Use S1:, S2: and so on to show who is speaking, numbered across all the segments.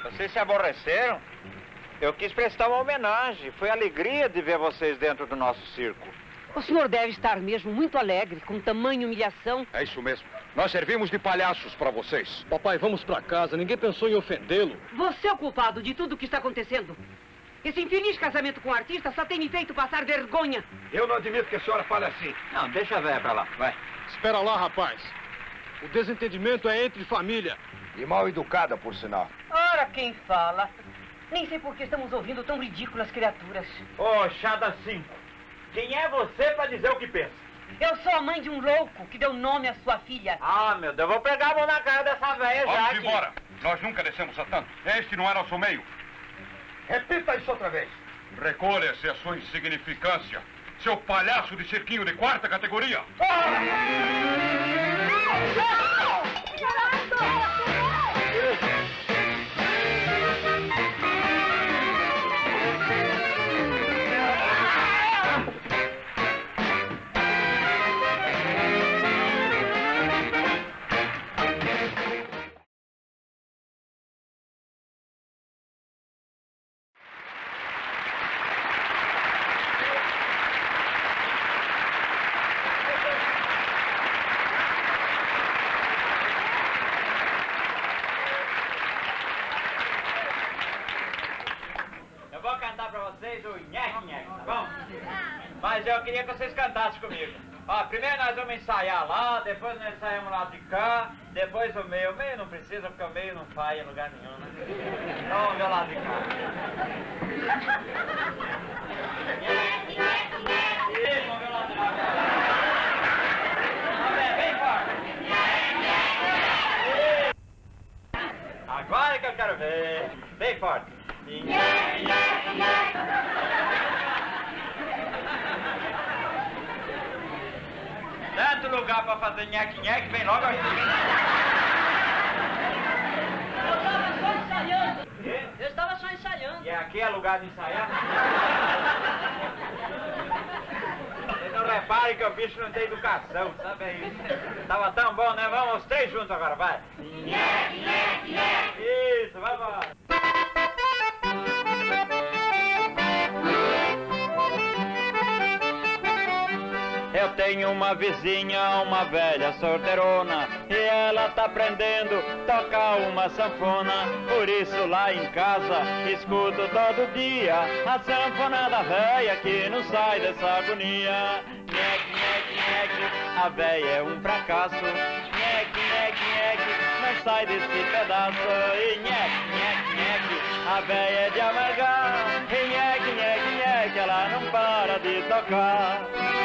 S1: Vocês se aborreceram? Eu quis prestar uma homenagem. Foi alegria de ver vocês dentro do nosso circo.
S2: O senhor deve estar mesmo muito alegre com tamanha humilhação.
S3: É isso mesmo. Nós servimos de palhaços para vocês.
S4: Papai, vamos para casa. Ninguém pensou em ofendê-lo.
S2: Você é o culpado de tudo o que está acontecendo. Esse infeliz casamento com o artista só tem me feito passar vergonha.
S3: Eu não admito que a senhora fale assim.
S1: Não, deixa a véia pra lá. Vai.
S4: Espera lá, rapaz. O desentendimento é entre família.
S3: E mal educada, por sinal.
S2: Ora, quem fala? Nem sei por que estamos ouvindo tão ridículas criaturas.
S1: Ô, Chada 5. Quem é você pra dizer o que pensa?
S2: Eu sou a mãe de um louco que deu nome à sua filha.
S1: Ah, meu Deus, eu vou pegar a mão na cara dessa véia já.
S3: Vamos embora. Nós nunca descemos a tanto. Este não é nosso meio.
S1: Repita isso outra vez.
S3: Recolha-se a sua insignificância. Seu palhaço de cirquinho de 4ª categoria.
S1: Mas eu queria que vocês cantassem comigo. Ó, primeiro nós vamos ensaiar lá, depois nós ensaiamos lá de cá, depois o meio. O meio não precisa, porque o meio não faz em lugar nenhum, né? Então vamos ver o lado de cá. Isso, vamos ver o lado de lá. Vamos ver, bem forte. Agora que eu quero ver. Bem forte. Tanto lugar pra fazer nheque-nheque, vem logo aqui.
S2: Eu estava só ensaiando.
S1: E aqui é lugar de ensaiar? Vocês não reparem que o bicho não tem educação, sabe isso? Tava tão bom, né? Vamos os três juntos agora, vai. Isso, vai embora. Eu tenho uma vizinha, uma velha solteirona, e ela tá aprendendo a tocar uma sanfona. Por isso lá em casa escuto todo dia a sanfona da véia que não sai dessa agonia. Nheque, nheque, nheque, a véia é um fracasso. Nheque, nheque, nheque, não sai desse pedaço. E nheque, nheque, nheque, a véia é de amargar. E nheque, nheque, nheque, ela não para de tocar.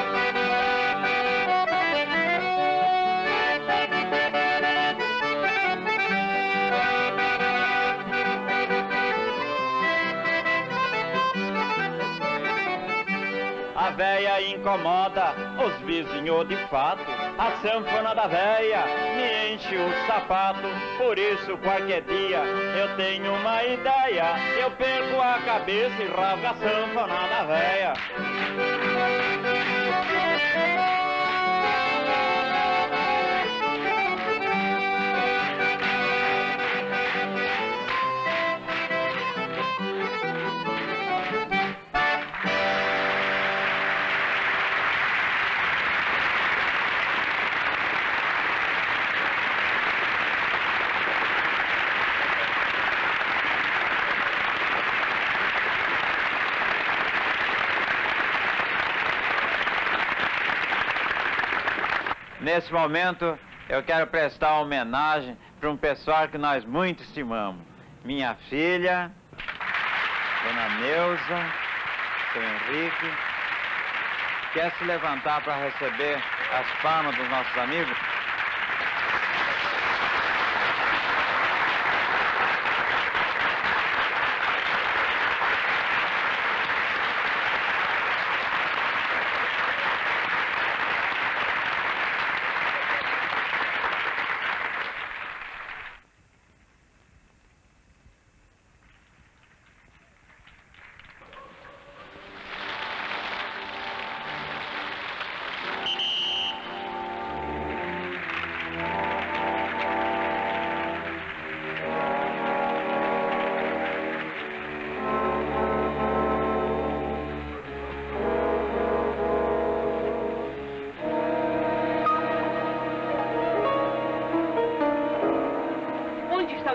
S1: A véia incomoda os vizinhos de fato. A sanfona da véia me enche o sapato. Por isso qualquer dia eu tenho uma ideia. Eu perco a cabeça e rasgo a sanfona da véia. Nesse momento, eu quero prestar uma homenagem para um pessoal que nós muito estimamos. Minha filha, Dona Neuza, Seu Henrique. Quer se levantar para receber as palmas dos nossos amigos?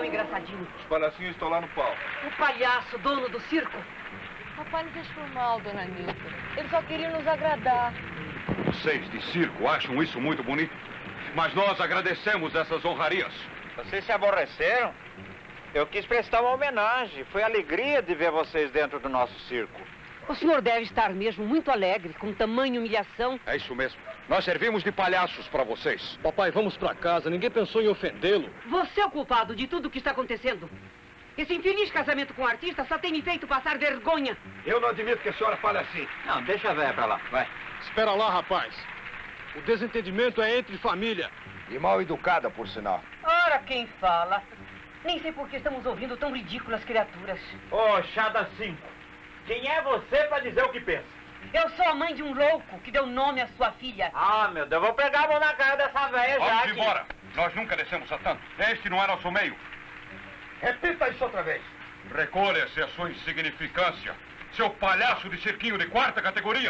S2: engraçadinho?
S3: Os palhacinhos estão lá no palco.
S2: O palhaço, dono do circo.
S5: Papai não fez por mal, dona Nilda. Ele só queria nos agradar.
S3: Vocês de circo acham isso muito bonito? Mas nós agradecemos essas honrarias.
S1: Vocês se aborreceram? Eu quis prestar uma homenagem. Foi alegria de ver vocês dentro do nosso circo.
S2: O senhor deve estar mesmo muito alegre com tamanha humilhação.
S3: É isso mesmo. Nós servimos de palhaços para vocês.
S4: Papai, vamos pra casa. Ninguém pensou em ofendê-lo.
S2: Você é o culpado de tudo o que está acontecendo. Esse infeliz casamento com o artista só tem me feito passar vergonha.
S3: Eu não admito que a senhora fale assim.
S1: Não, deixa a véia pra lá. Vai.
S4: Espera lá, rapaz. O desentendimento é entre família.
S3: E mal educada, por sinal.
S2: Ora, quem fala? Nem sei por que estamos ouvindo tão ridículas criaturas.
S1: Ô, Chada 5. Quem é você pra dizer o que pensa?
S2: Eu sou a mãe de um louco que deu nome à sua filha.
S1: Ah, meu Deus, eu vou pegar a mão na cara dessa véia já.
S3: Vamos embora. Nós nunca descemos a tanto. Este não é nosso meio.
S1: Repita isso outra vez.
S3: Recolha-se a sua insignificância. Seu palhaço de cirquinho de 4ª categoria.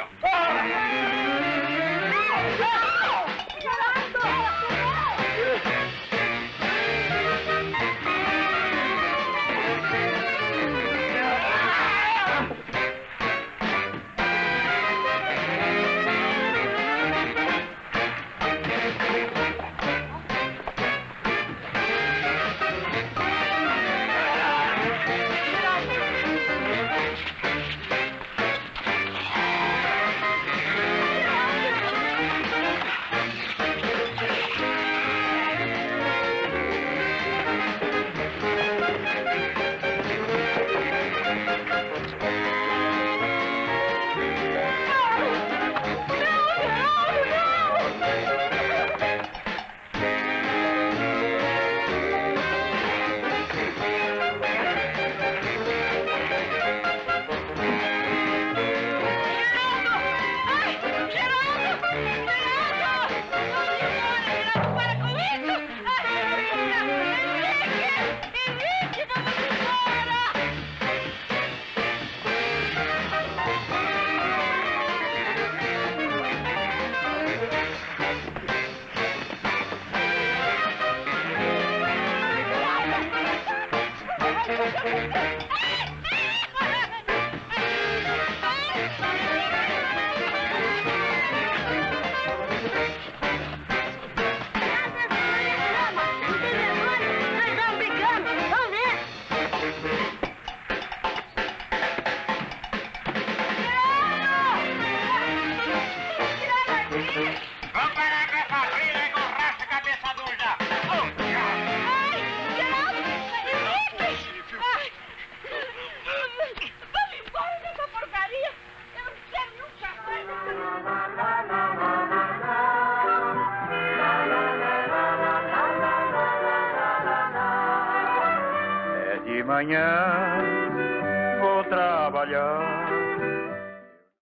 S1: Vamos parar com essa briga e encorraça a cabeça dura.
S5: Vamos embora dessa porcaria! Eu não quero nunca
S1: É de manhã, vou trabalhar.